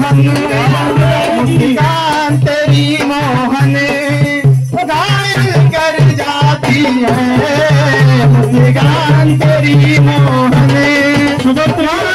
मुस्कान तेरी मोहन घायल कर जाती है, मुस्कान तेरी मोहन।